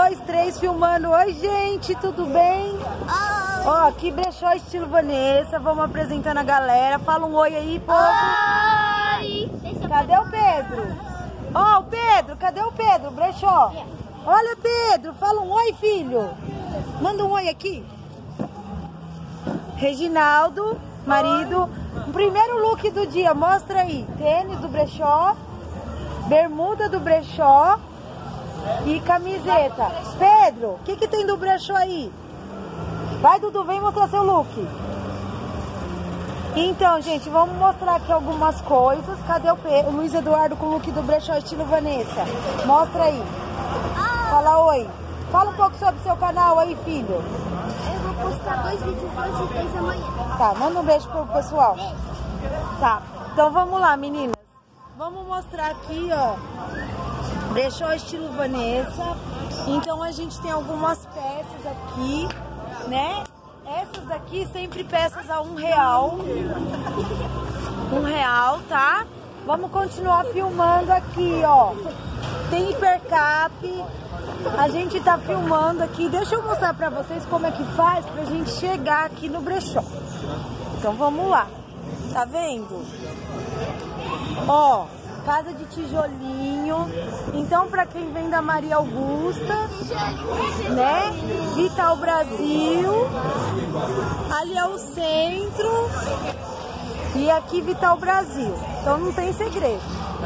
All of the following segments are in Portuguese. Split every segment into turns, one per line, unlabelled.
2, 3, filmando. Oi, gente, tudo bem? Ó, aqui brechó estilo Vanessa. Vamos apresentando a galera. Fala um oi aí, povo.
Oi!
Cadê o Pedro? Ó, o Pedro, cadê o Pedro? Brechó. Olha, Pedro, fala um oi, filho. Manda um oi aqui. Reginaldo, marido. O primeiro look do dia, mostra aí. Tênis do brechó, bermuda do brechó e camiseta. Pedro, o que tem do brechó aí? Vai, Dudu, vem mostrar seu look. Então, gente, vamos mostrar aqui algumas coisas. Cadê o Luiz Eduardo com o look do brechó estilo Vanessa? Mostra aí. Fala oi. Fala um pouco sobre o seu canal aí, filho.
Eu vou postar 2 vídeos hoje e 3 amanhã.
Tá, manda um beijo pro pessoal.
Beijo.
Tá, então vamos lá, meninas. Vamos mostrar aqui, ó, brechó estilo Vanessa. Então a gente tem algumas peças aqui, né? Essas daqui sempre peças a R$1. R$1, tá? Vamos continuar filmando aqui, ó. Tem hipercap. A gente tá filmando aqui. Deixa eu mostrar pra vocês como é que faz pra gente chegar aqui no brechó. Então vamos lá. Tá vendo? Ó, casa de tijolinho. Então, pra quem vem da Maria Augusta, né? Vital Brasil. Ali é o centro. E aqui Vital Brasil. Então não tem segredo.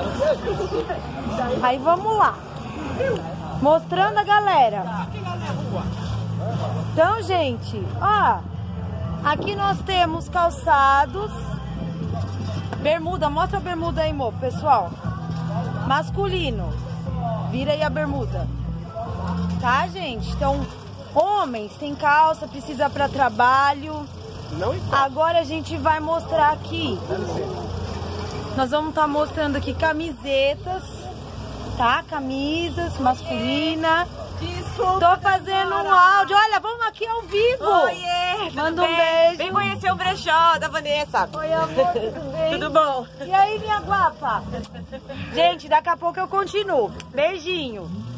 Aí vamos lá. Mostrando a galera. Então, gente, ó. Aqui nós temos calçados. Bermuda, mostra a bermuda aí, mo, pessoal. Masculino. Vira aí a bermuda. Tá, gente? Então, homens, tem calça, precisa para trabalho. Agora a gente vai mostrar aqui. Nós vamos estar mostrando aqui camisetas, tá? Camisas, masculina. Tô fazendo um áudio. Olha, vamos aqui ao vivo.
Oiê,
manda um beijo.
Vem conhecer o brechó da Vanessa.
Oi, amor, tudo bem?
Tudo bom?
E aí, minha guapa? Gente, daqui a pouco eu continuo. Beijinho.